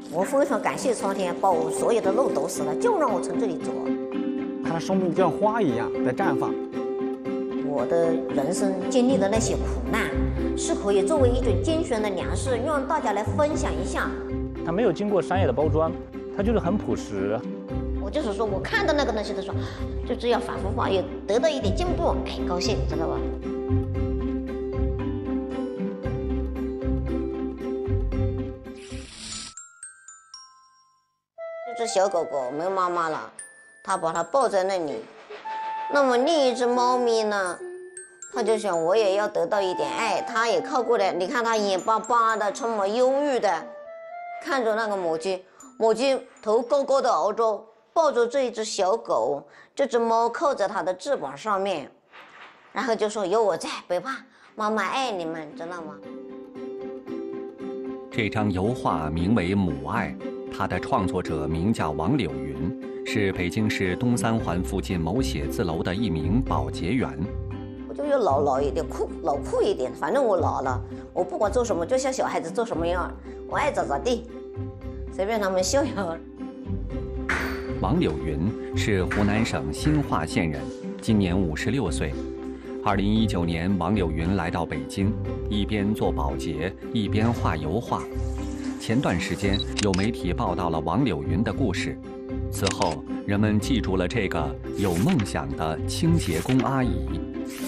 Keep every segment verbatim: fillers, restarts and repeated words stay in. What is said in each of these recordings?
我非常感谢苍天，把我所有的路堵死了，就让我从这里走。 他的生命就像花一样在绽放。 我的人生经历的那些苦难，是可以作为一种精神的粮食，让大家来分享一下。 它没有经过商业的包装，它就是很朴实。 我就是说，我看到那个东西的时候，就只要反复画，也得到一点进步，哎，高兴，知道吧？这只小狗狗没有妈妈了，它把它抱在那里。那么另一只猫咪呢，它就想我也要得到一点爱，它也靠过来。你看它眼巴巴的，充满忧郁的看着那个母鸡，母鸡头高高的熬着，抱着这一只小狗，这只猫靠在它的翅膀上面，然后就说有我在，别怕，妈妈爱你们，知道吗？ 这张油画名为《母爱》，它的创作者名叫王柳云，是北京市东三环附近某写字楼的一名保洁员。 我就要老老一点，酷老酷一点，反正我老了，我不管做什么，就像小孩子做什么样，我爱咋咋地，随便他们笑笑。 王柳云是湖南省新化县人，今年五十六岁。二零一九年，王柳云来到北京，一边做保洁，一边画油画。前段时间，有媒体报道了王柳云的故事。此后，人们记住了这个有梦想的清洁工阿姨。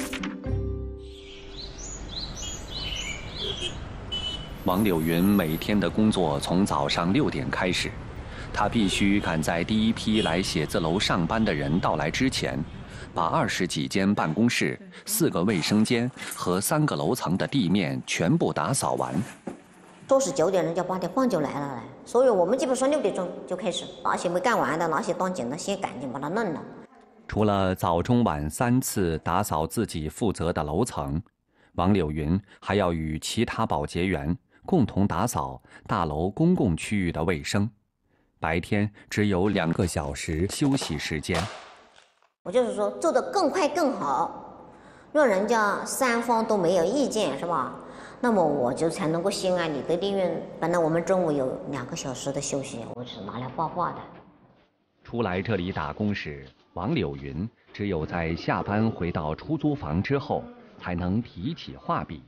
王柳云每天的工作从早上六点开始，她必须赶在第一批来写字楼上班的人到来之前，把二十几间办公室、四个卫生间和三个楼层的地面全部打扫完。 说是九点，人家八点半就来了，所以我们基本上六点钟就开始，哪些没干完的，哪些当紧的，先赶紧把它弄了。 除了早中晚三次打扫自己负责的楼层，王柳云还要与其他保洁员共同打扫大楼公共区域的卫生。白天只有两个小时休息时间。 我就是说做得更快更好，让人家三方都没有意见，是吧？那么我就才能够心安理得地愿。本来我们中午有两个小时的休息，我是拿来画画的。 初来这里打工时，王柳云只有在下班回到出租房之后，才能提起画笔。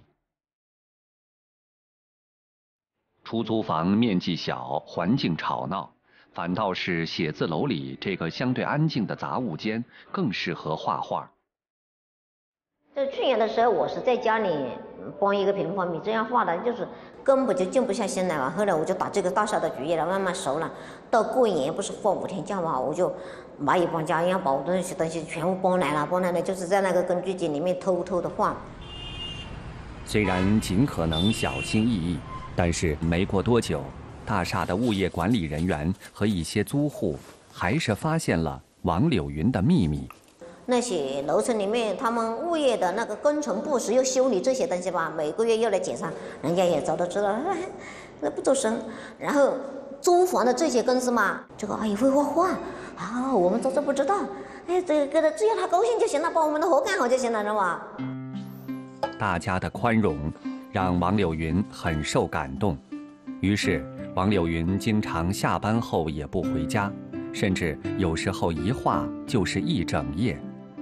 出租房面积小，环境吵闹，反倒是写字楼里这个相对安静的杂物间更适合画画。 在去年的时候，我是在家里帮一个平方米这样画的，就是根本就静不下心来嘛。后来我就打这个大厦的主意了，慢慢熟了。到过年不是放五天假嘛，我就蚂蚁搬家一样把我的那些东西全部搬来了，搬来了就是在那个工具机里面偷偷的画。 虽然尽可能小心翼翼，但是没过多久，大厦的物业管理人员和一些租户还是发现了王柳云的秘密。 那些楼层里面，他们物业的那个工程部是要修理这些东西吧，每个月要来检查，人家也早都知道，那不走神。然后租房的这些公司嘛，这个阿姨会画画啊，我们早都不知道。哎，这个只要他高兴就行了，把我们的活干好就行了，是吧？ 大家的宽容让王柳云很受感动，于是王柳云经常下班后也不回家，甚至有时候一画就是一整夜。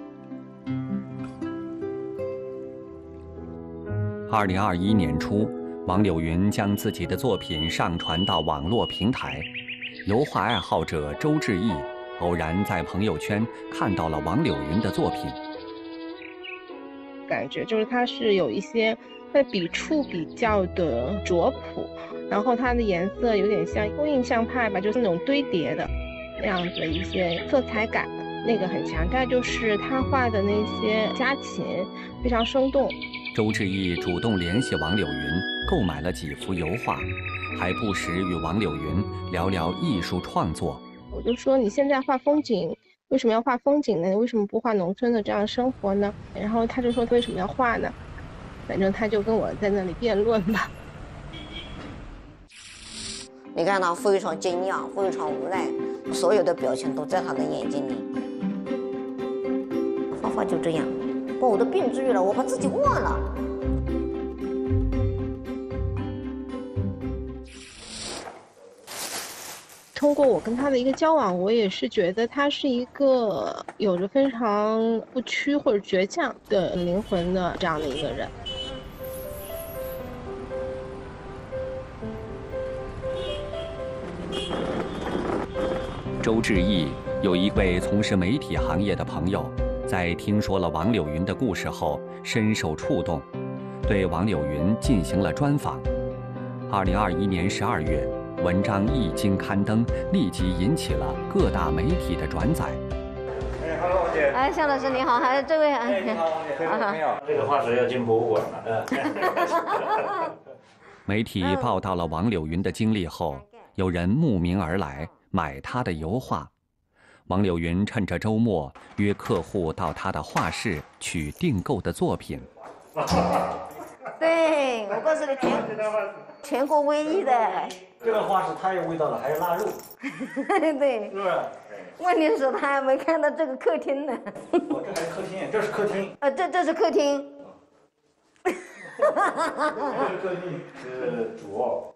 二零二一年初，王柳云将自己的作品上传到网络平台。油画爱好者周志毅偶然在朋友圈看到了王柳云的作品， 感觉就是它是有一些它的笔触比较的拙朴，然后它的颜色有点像后印象派吧，就是那种堆叠的那样子的一些色彩感，那个很强。再就是他画的那些家禽非常生动。 周志毅主动联系王柳云，购买了几幅油画，还不时与王柳云聊聊艺术创作。 我就说你现在画风景，为什么要画风景呢？你为什么不画农村的这样生活呢？然后他就说为什么要画呢？反正他就跟我在那里辩论吧。 你看他非常惊讶，非常无奈，所有的表情都在他的眼睛里。画画就这样，把我的病治愈了，我把自己忘了。 通过我跟他的一个交往，我也是觉得他是一个有着非常不屈或者倔强的灵魂的这样的一个人。 周志毅有一位从事媒体行业的朋友，在听说了王柳云的故事后，深受触动，对王柳云进行了专访。二零二一年十二月，文章一经刊登，立即引起了各大媒体的转载。 哎，Hello，王姐。 哎，向老师你好，还有这位， 哎，你好，王姐。没有，这个化石要进博物馆了。 媒体报道了王柳云的经历后，有人慕名而来买她的油画。王柳云趁着周末约客户到她的画室取订购的作品。 对，我告诉你，全全国唯一的。 这个画是太有味道了，还有腊肉。 对， 是不是？ 问题是他还没看到这个客厅呢。 哦，这还是客厅，这是客厅。 呃，这这是客厅。 这是客厅，是主卧。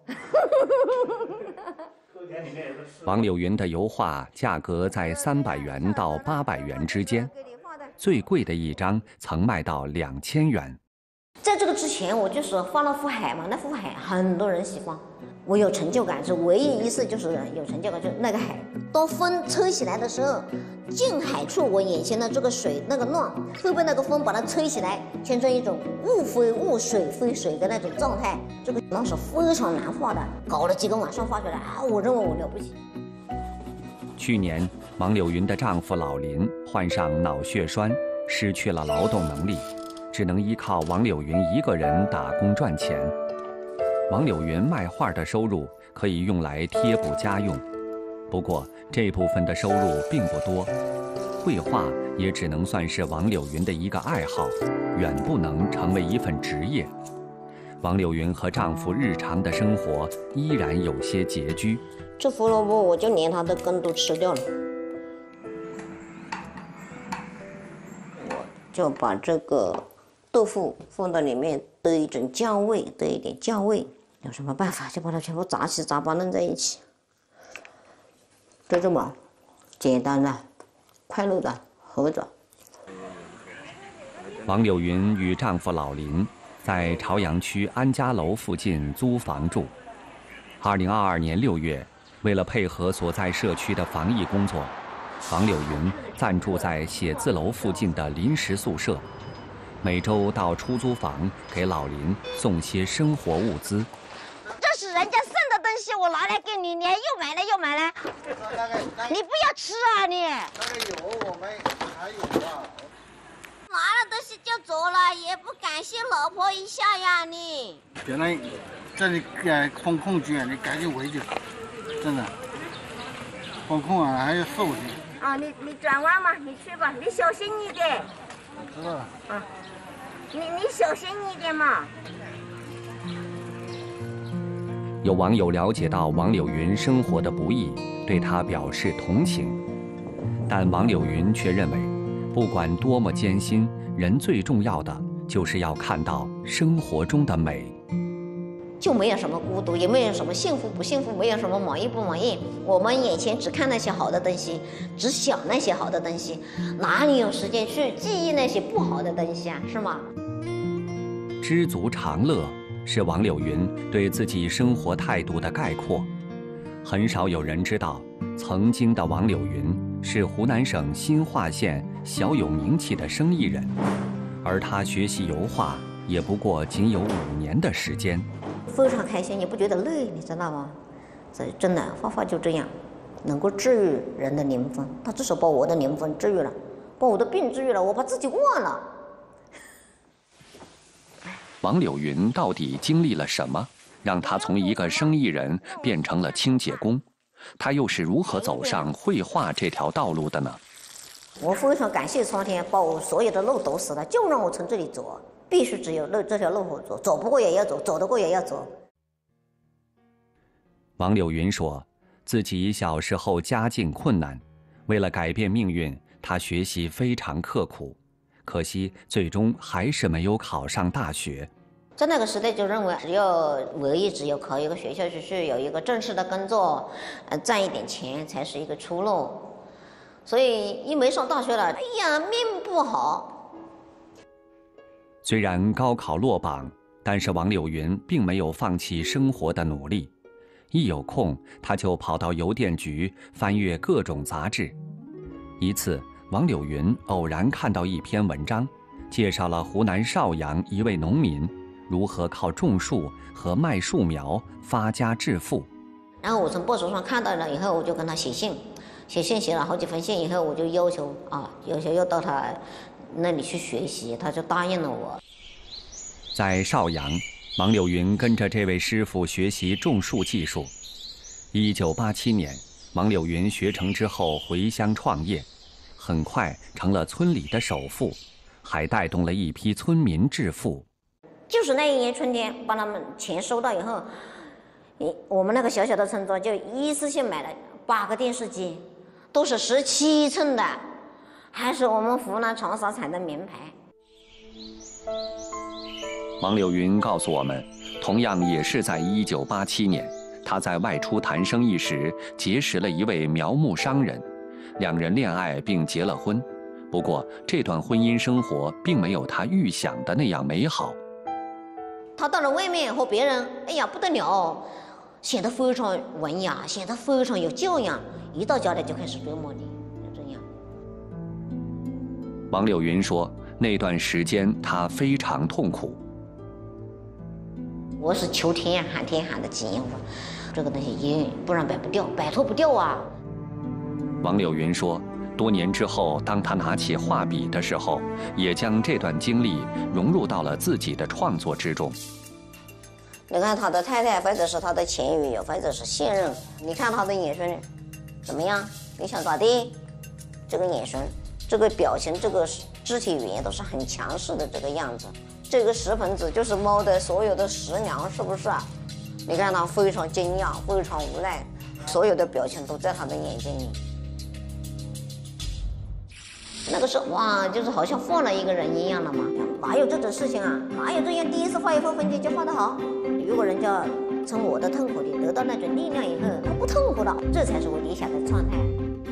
王柳云的油画价格在三百元到八百元之间，最贵的一张曾卖到两千元。 在这个之前，我就是画了幅海嘛，那幅海很多人喜欢，我有成就感，是唯一一次就是有成就感，就是那个海。当风吹起来的时候，近海处我眼前的这个水那个浪会被那个风把它吹起来，形成一种雾非雾、水非水的那种状态。这个浪是非常难画的，搞了几个晚上画出来啊，我认为我了不起。 去年，王柳云的丈夫老林患上脑血栓，失去了劳动能力，只能依靠王柳云一个人打工赚钱。王柳云卖画的收入可以用来贴补家用，不过这部分的收入并不多，绘画也只能算是王柳云的一个爱好，远不能成为一份职业。王柳云和丈夫日常的生活依然有些拮据。 这胡萝卜我就连它的根都吃掉了，我就把这个豆腐放到里面，得一种酱味，得一点酱味。有什么办法就把它全部杂七杂八弄在一起，就这么简单的、快乐的活着。 王柳云与丈夫老林在朝阳区安家楼附近租房住。二零二二年六月，为了配合所在社区的防疫工作，王柳云暂住在写字楼附近的临时宿舍，每周到出租房给老林送些生活物资。 这是人家剩的东西，我拿来给你，你还又买了又买了，你不要吃啊你！ 那个油我们还有啊。 拿了东西就走了，也不感谢老婆一下呀你！ 别人这里呃封控区，你赶紧回去，真的。封控啊，还要瘦些。 啊，你你转弯嘛，你去吧，你小心一点。 我知道了。 啊，你你小心一点嘛。 有网友了解到王柳云生活的不易，对她表示同情，但王柳云却认为，不管多么艰辛，人最重要的就是要看到生活中的美。 就没有什么孤独，也没有什么幸福不幸福，没有什么满意不满意。我们眼前只看那些好的东西，只想那些好的东西，哪里有时间去记忆那些不好的东西啊？是吗？ 知足常乐是王柳云对自己生活态度的概括。很少有人知道，曾经的王柳云是湖南省新化县小有名气的生意人，而她学习油画也不过仅有五年的时间。 非常开心，你不觉得累？你知道吗？所以真的画画就这样，能够治愈人的灵魂。他至少把我的灵魂治愈了，把我的病治愈了，我把自己忘了。 王柳云到底经历了什么，让她从一个生意人变成了清洁工？她又是如何走上绘画这条道路的呢？ 我非常感谢苍天，把我所有的路堵死了，就让我从这里走，必须只有路这条路我走，走不过也要走，走得过也要走。 王柳云说，自己小时候家境困难，为了改变命运，她学习非常刻苦，可惜最终还是没有考上大学。 在那个时代就认为，只有唯一只有考一个学校，就是有一个正式的工作，呃，赚一点钱才是一个出路。所以一没上大学了，哎呀，命不好。 虽然高考落榜，但是王柳云并没有放弃生活的努力。一有空，他就跑到邮电局翻阅各种杂志。一次，王柳云偶然看到一篇文章，介绍了湖南邵阳一位农民如何靠种树和卖树苗发家致富。 然后我从报纸上看到了以后，我就跟他写信。写信写了好几封信以后，我就要求啊，要求要到他那里去学习，他就答应了我。 在邵阳，王柳云跟着这位师傅学习种树技术。一九八七年，王柳云学成之后回乡创业，很快成了村里的首富，还带动了一批村民致富。 就是那一年春天，把他们钱收到以后，我们那个小小的村庄就一次性买了八个电视机。都是十七寸的，还是我们湖南长沙产的名牌。 王柳云告诉我们，同样也是在一九八七年，他在外出谈生意时结识了一位苗木商人，两人恋爱并结了婚。不过，这段婚姻生活并没有他预想的那样美好。 他到了外面和别人，哎呀不得了，显得非常文雅，显得非常有教养。一到家里就开始追摸你，就这样。 王柳云说，那段时间他非常痛苦。 我是求天喊天喊的急，我说这个东西也不然摆不掉，摆脱不掉啊。 王柳云说，多年之后，当他拿起画笔的时候，也将这段经历融入到了自己的创作之中。 你看他的太太，或者是他的前女友，或者是现任，你看他的眼神怎么样？你想咋地？这个眼神，这个表情，这个肢体语言都是很强势的这个样子。这个石盆子就是猫的所有的食粮，是不是啊？你看他非常惊讶，非常无奈，所有的表情都在他的眼睛里。那个时候哇，就是好像换了一个人一样了嘛。哪有这种事情啊？哪有这样第一次画一幅风景就画得好？如果人家从我的痛苦里得到那种力量以后，他不痛苦了，这才是我理想的状态。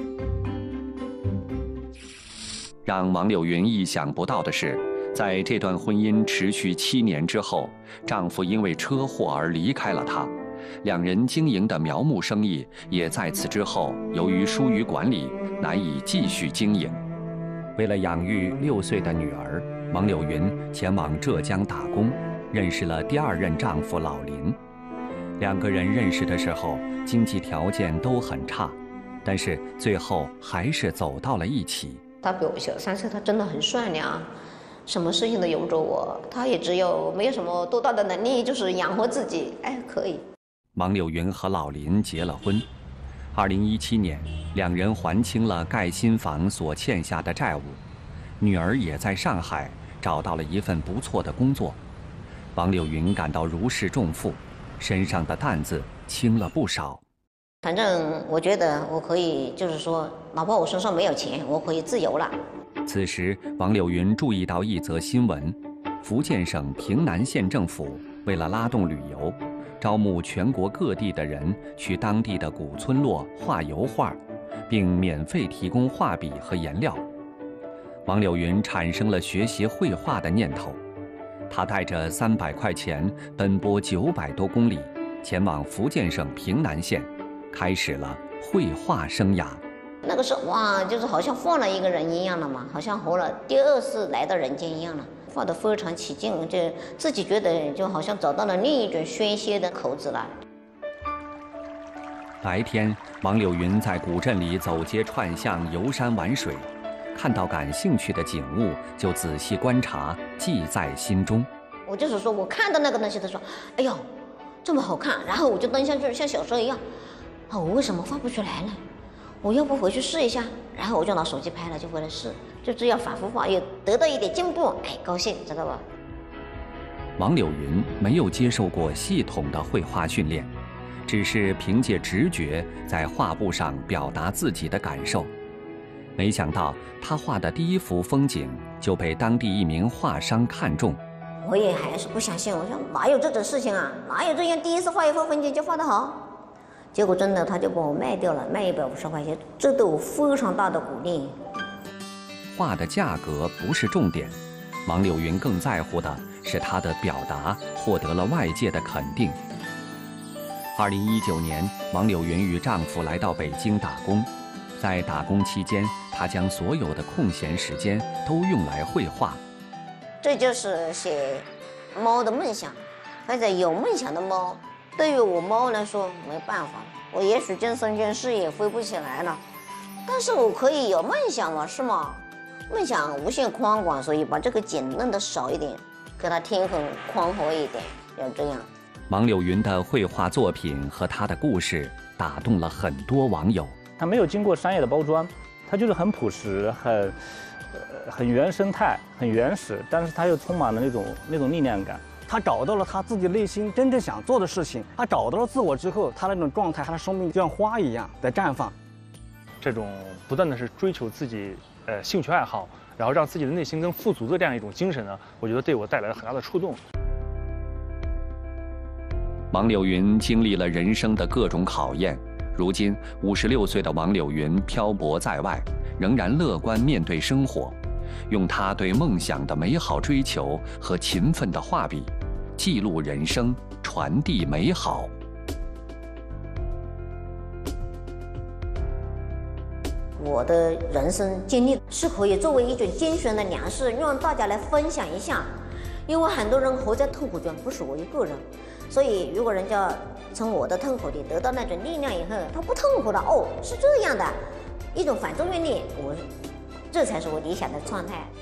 让王柳云意想不到的是，在这段婚姻持续七年之后，丈夫因为车祸而离开了她，两人经营的苗木生意也在此之后由于疏于管理，难以继续经营。为了养育六岁的女儿，王柳云前往浙江打工，认识了第二任丈夫老林。两个人认识的时候，经济条件都很差，但是最后还是走到了一起。 他比我小三岁，他真的很善良，什么事情都由着我。他也只有没有什么多大的能力，就是养活自己，哎，可以。 王柳云和老林结了婚。二零一七年，两人还清了盖新房所欠下的债务，女儿也在上海找到了一份不错的工作。王柳云感到如释重负，身上的担子轻了不少。 反正我觉得我可以，就是说，哪怕我身上没有钱，我可以自由了。 此时，王柳云注意到一则新闻：福建省平南县政府为了拉动旅游，招募全国各地的人去当地的古村落画油画，并免费提供画笔和颜料。王柳云产生了学习绘画的念头，他带着三百块钱奔波九百多公里，前往福建省平南县，开始了绘画生涯。 那个时候哇，就是好像换了一个人一样了嘛，好像活了第二次来到人间一样了，画得非常起劲，就自己觉得就好像找到了另一种宣泄的口子了。 白天，王柳云在古镇里走街串巷、游山玩水，看到感兴趣的景物就仔细观察，记在心中。 我就是说，我看到那个东西的时候，哎呦，这么好看，然后我就蹲下去，像小时候一样，啊，我为什么画不出来呢？我要不回去试一下，然后我就拿手机拍了，就回来试，就这样反复画，也得到一点进步，哎，高兴，知道吧？ 王柳云没有接受过系统的绘画训练，只是凭借直觉在画布上表达自己的感受。没想到他画的第一幅风景就被当地一名画商看中， 我也还是不相信，我说哪有这种事情啊？哪有这样第一次画一幅风景就画得好？结果真的他就把我卖掉了，卖一百五十块钱，这对我非常大的鼓励。 画的价格不是重点，王柳云更在乎的是她的表达获得了外界的肯定。二零一九年，王柳云与丈夫来到北京打工，在打工期间，她将所有的空闲时间都用来绘画。 这就是写猫的梦想，或者有梦想的猫。对于我猫来说，没办法，我也许今生今世也飞不起来了，但是我可以有梦想了，是吗？梦想无限宽广，所以把这个茧弄得少一点，给它天空宽阔一点，要这样。 王柳云的绘画作品和她的故事打动了很多网友。 它没有经过商业的包装，它就是很朴实、很呃很原生态、很原始，但是它又充满了那种那种力量感。 他找到了他自己内心真正想做的事情，他找到了自我之后，他那种状态，他的生命就像花一样在绽放。 这种不断的是追求自己呃兴趣爱好，然后让自己的内心更富足的这样一种精神呢，我觉得对我带来了很大的触动。 王柳云经历了人生的各种考验，如今五十六岁的王柳云漂泊在外，仍然乐观面对生活，用她对梦想的美好追求和勤奋的画笔，记录人生，传递美好。 我的人生经历是可以作为一种精神的粮食，让大家来分享一下。因为很多人活在痛苦中，不是我一个人，所以如果人家从我的痛苦里得到那种力量以后，他不痛苦了，哦，是这样的，一种反作用力，我这才是我理想的状态。